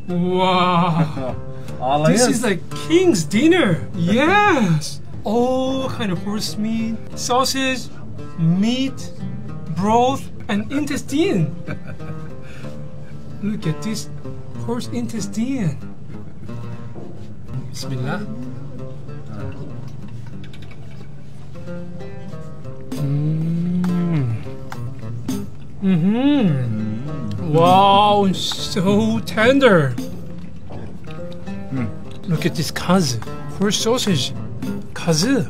Wow. This is like king's dinner. Yes. All kind of horse meat, sausage, meat, broth, and intestine. Look at this horse intestine. Bismillah. Wow, so tender. Look at this Kazakh horse sausage. Kazakh.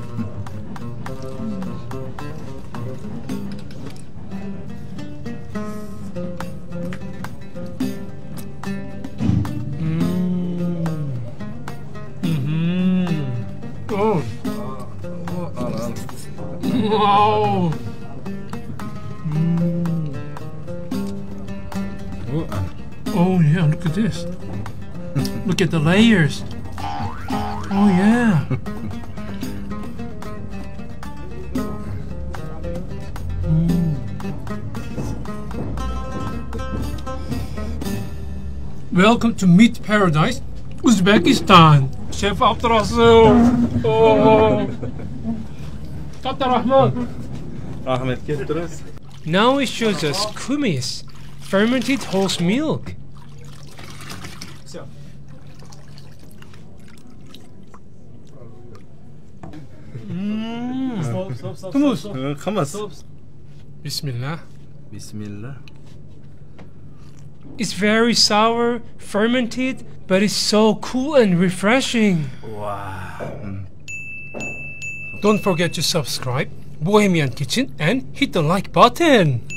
Oh. Wow. Oh yeah, look at this. Look at the layers. Oh yeah. Welcome to Meat Paradise, Uzbekistan. Chef Abdurrasul. Oh. Tata Rahman. Rahmet getiririz. Now it shows us kumis, fermented horse milk. Hummus. Hummus. Bismillah. Bismillah. It's very sour, fermented, but it's so cool and refreshing. Wow. Don't forget to subscribe, Bohemian Kitchen, and hit the like button.